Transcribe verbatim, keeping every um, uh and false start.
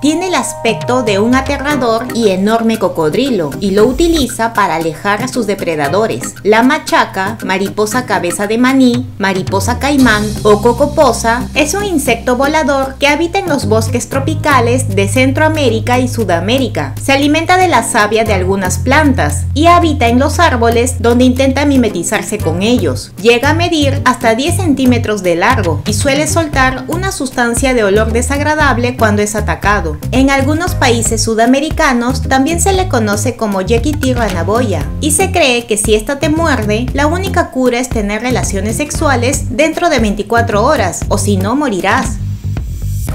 Tiene el aspecto de un aterrador y enorme cocodrilo y lo utiliza para alejar a sus depredadores. La machaca, mariposa cabeza de maní, mariposa caimán o cocoposa es un insecto volador que habita en los bosques tropicales de Centroamérica y Sudamérica. Se alimenta de la savia de algunas plantas y habita en los árboles donde intenta mimetizarse con ellos. Llega a medir hasta diez centímetros de largo y suele soltar una sustancia de olor desagradable cuando es atacado. En algunos países sudamericanos también se le conoce como Yequití ranaboya y se cree que si esta te muerde, la única cura es tener relaciones sexuales dentro de veinticuatro horas o si no morirás.